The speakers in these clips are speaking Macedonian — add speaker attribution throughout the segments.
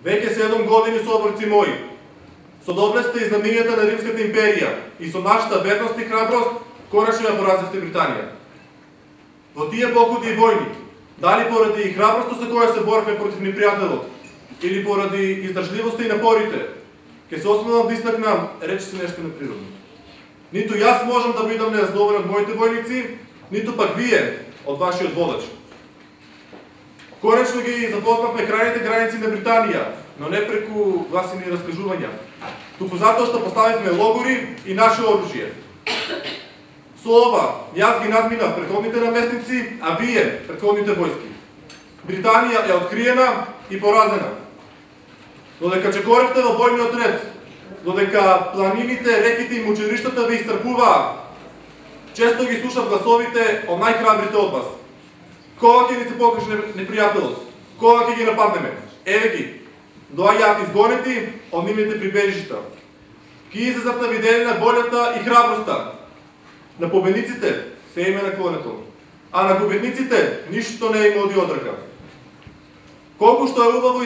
Speaker 1: Веќе 7 години, соборци мои, со доблеста и знаменијата на Римската империја и со нашата верност и храброст, конечно ја поразивте Британија. Во тие походи и војни, дали поради храброста со која се боревме против непријателот, или поради издржливоста и напорите, ќе се осмелам да истакнам, рече се нешто неприродно. Ниту јас можам да бидам неразговор од моите војници, ниту пак вие од вашиот водач. Конечно ги запознавме крајните граници на Британија, но не преку гласини раскажувања, туку затоа што поставивме логори и наше оружје. Со ова, јас ги надминав претходните наместници, а вие претходните војски. Британија е откриена и поразена. Додека чекоревте во бојниот ред, додека планините, реките и мучериштата ви исцрпуваа, често ги слушав гласовите од најхрабрите од вас. Кога ќе ни се покаже непријателот? Кога ќе ги нападнеме? Еве ги, доаѓаат изгонети од нивните прибежишта. Ки излезат на виделина волјата и храброста. На победниците се име на клонето, а на победниците ништо не има оди одрка. Колку што е убаво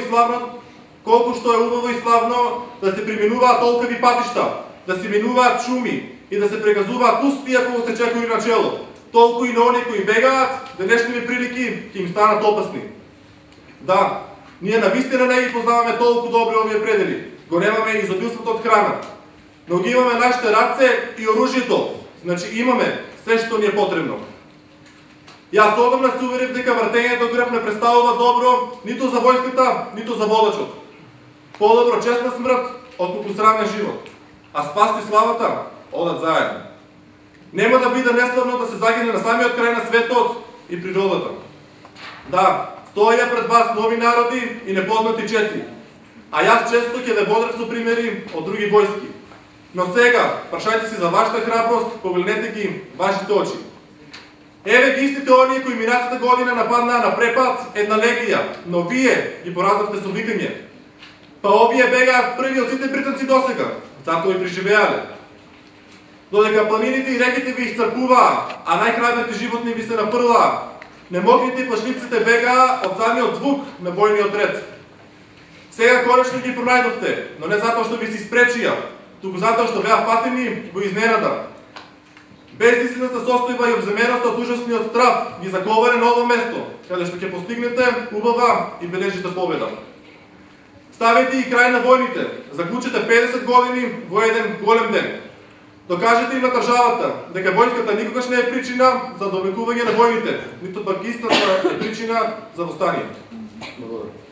Speaker 1: и славно да се преминуваат толкави патишта, да се минуваат шуми и да се прегазуваат устија кога се чекори на чело, толку и на оние кои бегаат, денешните прилики ќе им станат опасни. Да, ние навистина не ги познаваме толку добри овие предели, го немаме изобилството од храна, но ги имаме нашите раце и оружјето, значи имаме се што ни е потребно. Јас одамна се уверив дека вртењето грб не представува добро ниту за војската, ниту за водачот. Подобро честна смрт отколку срамен живот, а спаст и славата одат заедно. Нема да биде неславно да се загине на самиот крај на светот и природата. Да, стоја пред вас нови народи и непознати чети, а јас често ќе ве бодрев со примери од други војски. Но сега, прашајте си за вашата храброст, погледнете ги вашите очи. Еве ги истите оние кои минатата година нападнаа на препад една легија, но вие ги поразавте со викање. Па овие бегаат први од сите британци досега, затоа и преживеале. Додека планините и реките ви исцрпуваа, а најхрабрите животни ви се напрлаа, немогните и плашливците бегаа од самиот звук на војниот ред. Сега конечно ги пронајдовте, но не затоа што ви се испречија, туку затоа што беа патени во изненада. Бездислената состојба и обземеноста од ужасниот страв ги заковаре на ово место, каде што ќе постигнете убава и бележита победа. Ставете и крај на војните, заклучете 50 години во еден голем ден. Докажете и на државата дека војската никогаш не е причина за довлекување на војните, ниту пак истата е причина за востание. Благодарам.